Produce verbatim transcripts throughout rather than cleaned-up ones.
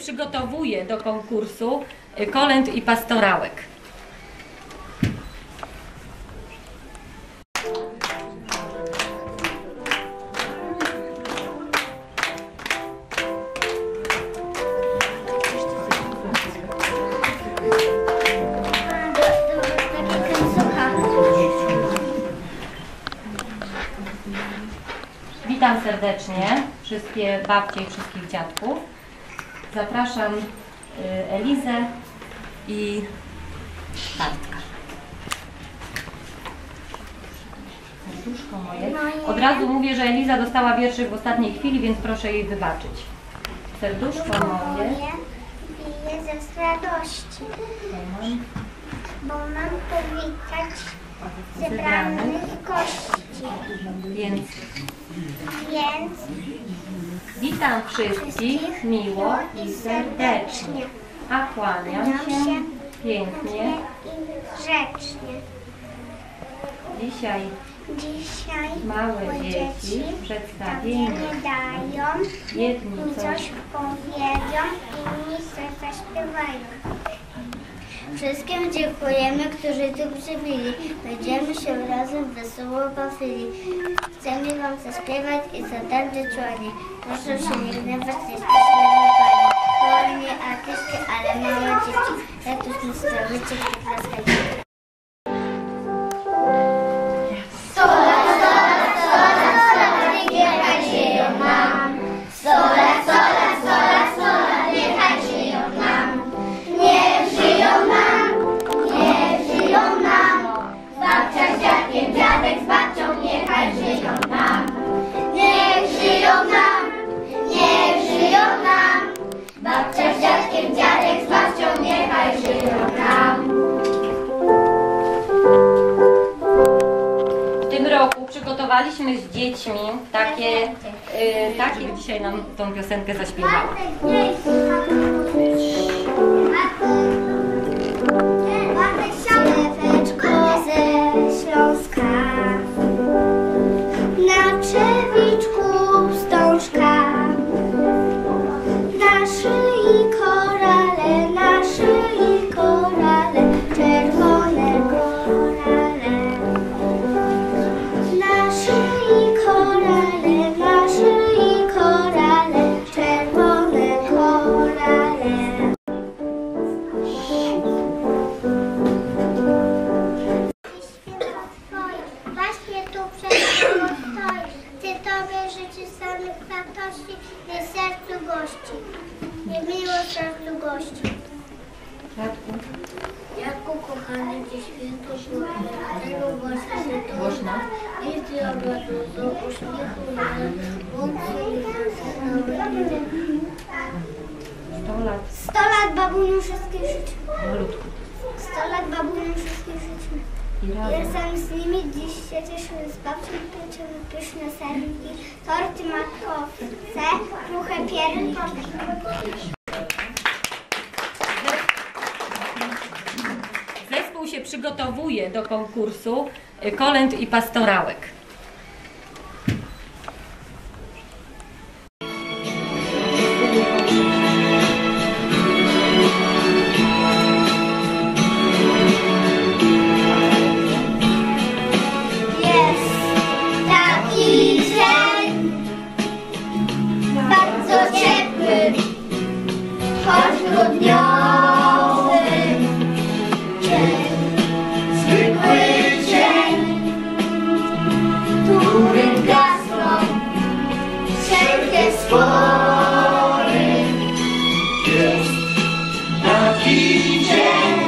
przygotowuje do konkursu kolęd i pastorałek. Witam serdecznie wszystkie babcie i wszystkich dziadków. Zapraszam Elizę i Bartka. Serduszko moje. Od razu mówię, że Eliza dostała wierszyk w ostatniej chwili, więc proszę jej wybaczyć. Serduszko moje bije ze radości, bo mam powitać zebranych gości. Więc, Więc witam wszystkich miło i serdecznie, a kłaniam się pięknie i grzecznie. Dzisiaj Dzisiaj małe dzieci przedstawienie dają, jedni mi coś coś powiedzą, inni coś zaśpiewają. Wszystkim dziękujemy, którzy tu przybili. Będziemy się razem wesoło bawili. Chcemy wam zaśpiewać i zatańczyć ładnie. Proszę się nie gniewać, jesteśmy pani. Wolni artyści, ale małe dzieci. Jak już nie sprawicie, klaskajcie. Przygotowaliśmy z dziećmi takie, y, takie dzisiaj nam tą piosenkę zaśpiewała. Słoneczko ze Śląska, na trzewiczku wstążka, na szyi korale, na szyi korale, czerwone korale. Na szyi korale, na szyi korale, czerwone korale. Właśnie tu przed tobą stoi, chcę tobie życzyć samych wartości, nie sercu gości, nie miło sercu gości. Jadku kochany, gdzie święto było, tego właśnie to Głośno. i ty obradu do uśmiechu na łączy sto lat. sto lat babuniu wszystkich życzę. Malutku. sto lat babuniu wszystkich życzę. I I razem. razem z nimi dziś się cieszymy z babcią, pieczemy pyszne serniki, torty makowce, kruche pierniki. Zespół się przygotowuje do konkursu kolęd i pastorałek. Jest taki dzień, bardzo ciepły, choć grudniowy dzień, zwykły dzień, w którym gasną wszelkie spory. Jest taki dzień,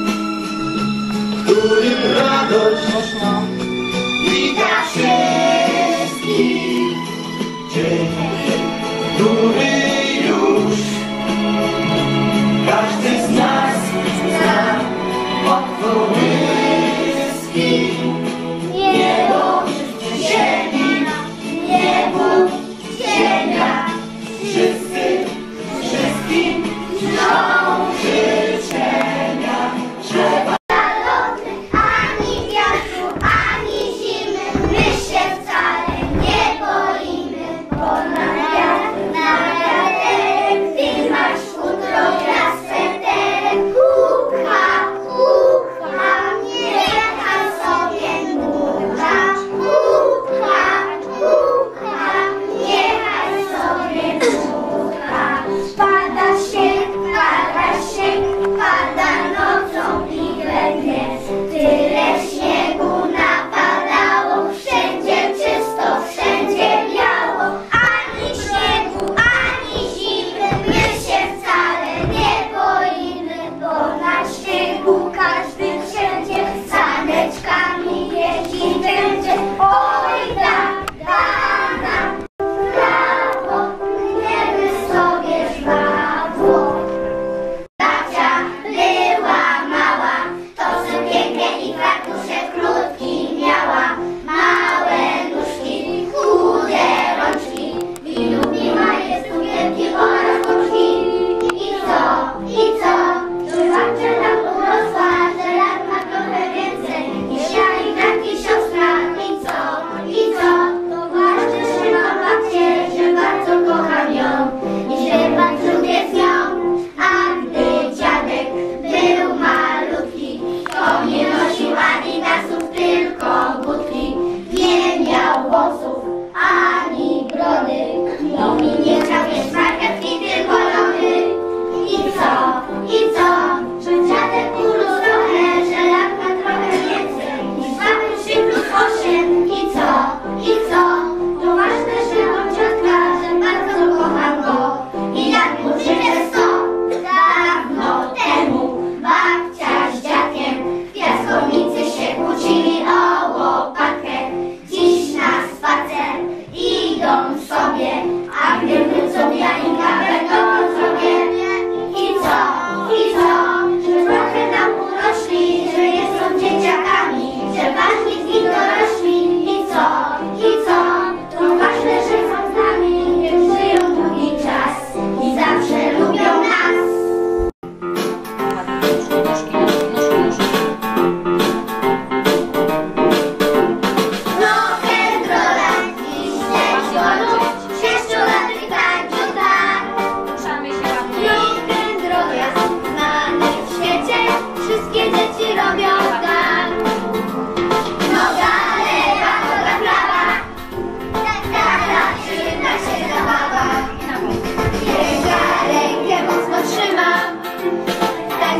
w którym radość wita wszystkich. Dzień, który już każdy z nas zna od kołyski. Niebo, ziemi, niebo, ziemia, Wszyscy, wszystkim życzą życzenia, że ani wiatru, ani zimy, my się wcale nie boimy, bo na wiatr, na wiaterek ty masz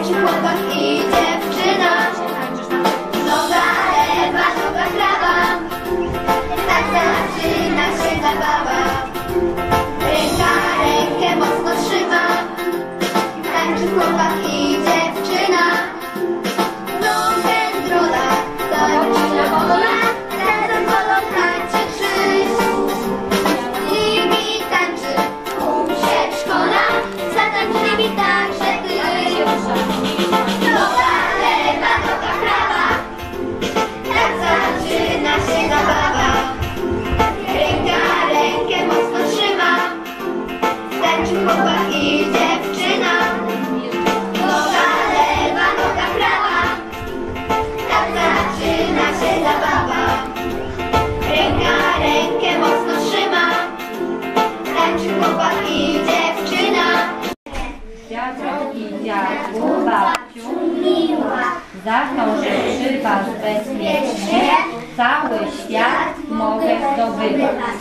Tańczy chłopak i dziewczyna. Noga lewa, noga prawa. Tak zaczyna się zabawa. Ręka rękę mocno trzyma. Tańczy chłopak i dziewczyna. Nogę druga, tańczy wolna. Razem wolą tańczy krzyż. Z nimi tańczy um się szkoda. Zatańcz z nimi także ty. Noga lewa, noga prawa. Tak zaczyna się zabawa. Ręka rękę mocno trzyma. Tańczy chłopak i dziewczyna. Noga lewa, noga prawa. Tak zaczyna się zabawa. Ręka rękę mocno trzyma. Tańczy chłopak i dziewczyna. Dziadku i dziadku, babciu, za to, że przy was bezpiecznie cały świat mogę zdobywać.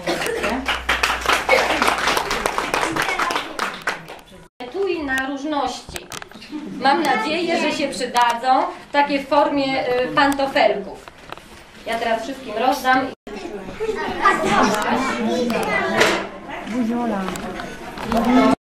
Etui na różności. Mam nadzieję, że się przydadzą takie w formie y, pantofelków. Ja teraz wszystkim rozdam. Buziola.